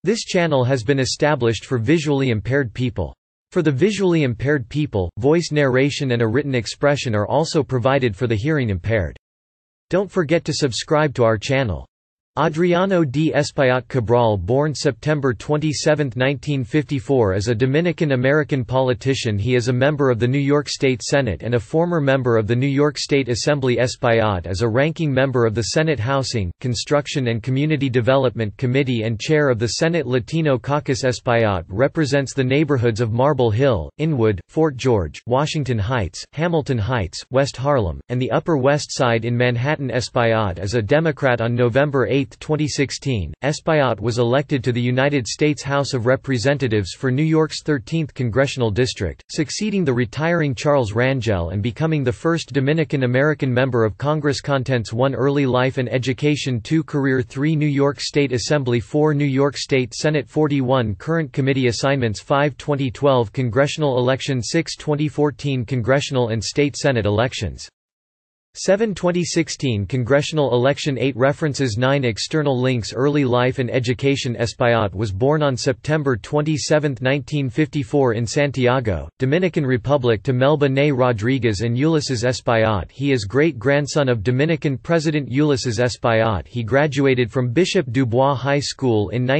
This channel has been established for visually impaired people. For the visually impaired people, voice narration and a written expression are also provided for the hearing impaired. Don't forget to subscribe to our channel. Adriano D. Espaillat Cabral, born September 27, 1954, is a Dominican-American politician. He is a member of the New York State Senate and a former member of the New York State Assembly. Espaillat is a ranking member of the Senate Housing, Construction and Community Development Committee and chair of the Senate Latino Caucus. Espaillat represents the neighborhoods of Marble Hill, Inwood, Fort George, Washington Heights, Hamilton Heights, West Harlem, and the Upper West Side in Manhattan. Espaillat is a Democrat. On November 8, 2016, Espaillat was elected to the United States House of Representatives for New York's 13th congressional district, succeeding the retiring Charles Rangel and becoming the first Dominican-American member of Congress. Contents: 1 Early life and education, 2 Career, 3 New York State Assembly, 4 New York State Senate, 41 Current committee assignments, 5 2012 congressional election, 6 2014 congressional and state Senate elections, 7 2016 congressional election, 8 references, 9 external links. Early life and education. Espaillat was born on September 27, 1954 in Santiago, Dominican Republic, to Melba Ney Rodriguez and Ulysses Espaillat. He is great-grandson of Dominican President Ulysses Espaillat. He graduated from Bishop Dubois High School in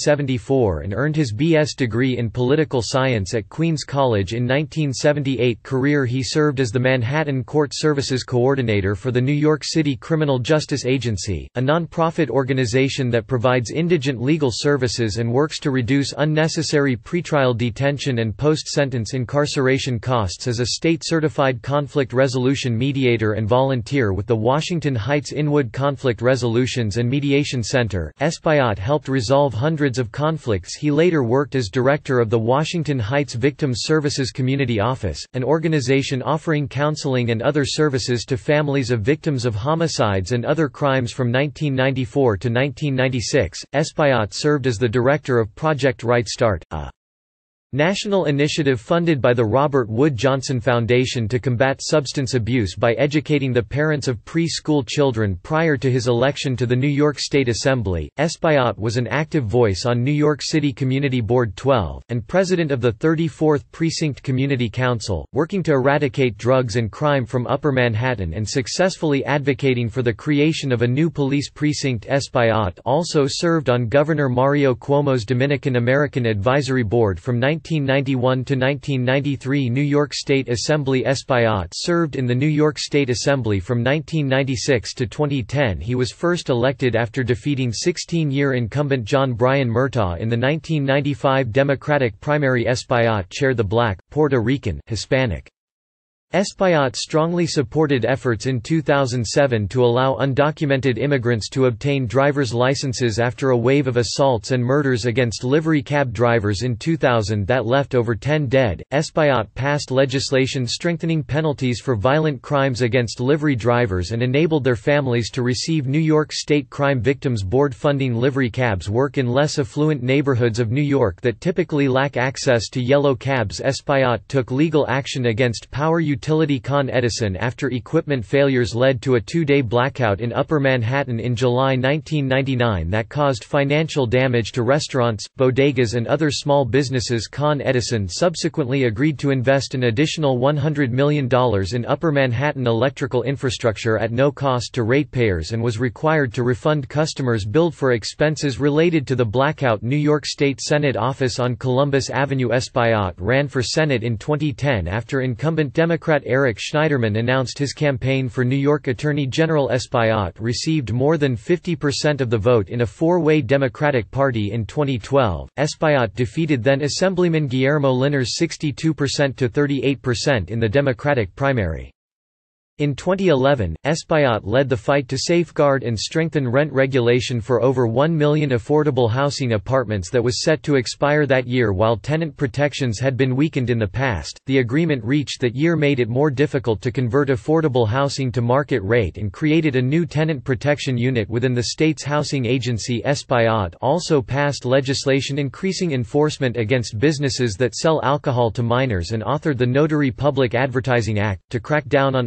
1974 and earned his B.S. degree in political science at Queens College in 1978. Career: he served as the Manhattan Court Services Coordinator for the New York City Criminal Justice Agency, a nonprofit organization that provides indigent legal services and works to reduce unnecessary pretrial detention and post-sentence incarceration costs. As a state-certified conflict resolution mediator and volunteer with the Washington Heights Inwood Conflict Resolutions and Mediation Center, Espaillat helped resolve hundreds of conflicts. He later worked as director of the Washington Heights Victims Services Community Office, an organization offering counseling and other services to families of victims of homicides and other crimes. From 1994 to 1996, Espaillat served as the director of Project Right Start, a national initiative funded by the Robert Wood Johnson Foundation to combat substance abuse by educating the parents of pre-school children. Prior to his election to the New York State Assembly, Espaillat was an active voice on New York City Community Board 12, and president of the 34th Precinct Community Council, working to eradicate drugs and crime from Upper Manhattan and successfully advocating for the creation of a new police precinct. Espaillat also served on Governor Mario Cuomo's Dominican American Advisory Board from 1991 to 1993. New York State Assembly. Espaillat served in the New York State Assembly from 1996 to 2010. He was first elected after defeating 16-year incumbent John Bryan Murtaugh in the 1995 Democratic primary. Espaillat chaired the Black, Puerto Rican, Hispanic. Espaillat strongly supported efforts in 2007 to allow undocumented immigrants to obtain driver's licenses after a wave of assaults and murders against livery cab drivers in 2000 that left over 10 dead. Espaillat passed legislation strengthening penalties for violent crimes against livery drivers and enabled their families to receive New York State Crime Victims Board funding. Livery cabs work in less affluent neighborhoods of New York that typically lack access to yellow cabs. Espaillat took legal action against power utility Con Edison after equipment failures led to a 2-day blackout in Upper Manhattan in July 1999 that caused financial damage to restaurants, bodegas and other small businesses. Con Edison subsequently agreed to invest an additional $100 million in Upper Manhattan electrical infrastructure at no cost to ratepayers and was required to refund customers billed for expenses related to the blackout. New York State Senate office on Columbus Avenue. Espaillat ran for Senate in 2010 after incumbent Democrat Eric Schneiderman announced his campaign for New York Attorney General. Espaillat received more than 50% of the vote in a four-way Democratic Party in 2012. Espaillat defeated then Assemblyman Guillermo Linares 62% to 38% in the Democratic primary. In 2011, Espaillat led the fight to safeguard and strengthen rent regulation for over 1 million affordable housing apartments that was set to expire that year. While tenant protections had been weakened in the past, the agreement reached that year made it more difficult to convert affordable housing to market rate and created a new tenant protection unit within the state's housing agency. Espaillat also passed legislation increasing enforcement against businesses that sell alcohol to minors and authored the Notary Public Advertising Act, to crack down on unscrupulous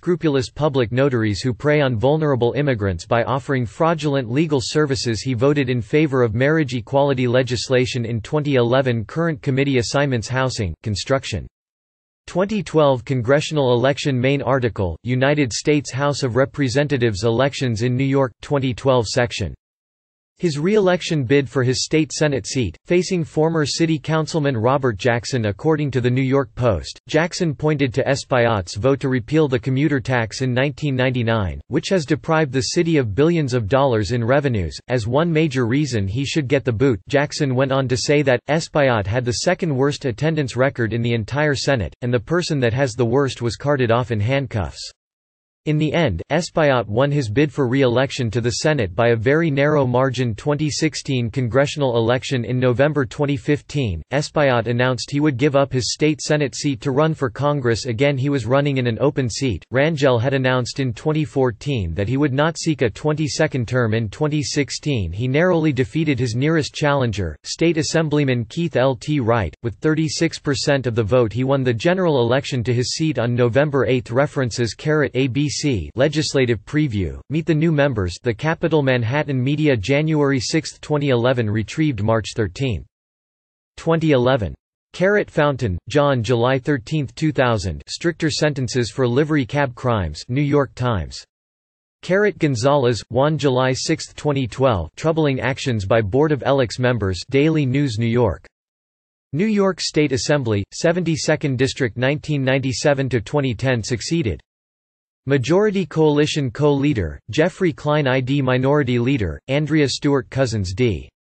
unscrupulous public notaries who prey on vulnerable immigrants by offering fraudulent legal services. He voted in favor of marriage equality legislation in 2011. Current committee assignments: Housing, Construction. 2012 Congressional election. Main article, United States House of Representatives elections in New York, 2012 section. His re-election bid for his state Senate seat, facing former city councilman Robert Jackson. According to the New York Post, Jackson pointed to Espaillat's vote to repeal the commuter tax in 1999, which has deprived the city of billions of dollars in revenues, as one major reason he should get the boot. Jackson went on to say that, Espaillat had the second worst attendance record in the entire Senate, and the person that has the worst was carted off in handcuffs. In the end, Espaillat won his bid for re-election to the Senate by a very narrow margin. 2016 congressional election. In November 2015, Espaillat announced he would give up his state Senate seat to run for Congress again. He was running in an open seat. Rangel had announced in 2014 that he would not seek a 22nd term. In 2016 he narrowly defeated his nearest challenger, State Assemblyman Keith L. T. Wright, with 36% of the vote. He won the general election to his seat on November 8. References: ABC Legislative Preview, Meet the New Members, The Capital Manhattan Media, January 6, 2011, retrieved March 13, 2011. Fountain, John, July 13, 2000. Stricter Sentences for Livery Cab Crimes, New York Times. Gonzalez, Juan, July 6, 2012. Troubling Actions by Board of ELECS Members, Daily News, New York. New York State Assembly, 72nd District, 1997–2010. Succeeded. Majority Coalition co-leader, Jeffrey Klein. ID Minority Leader, Andrea Stewart Cousins D.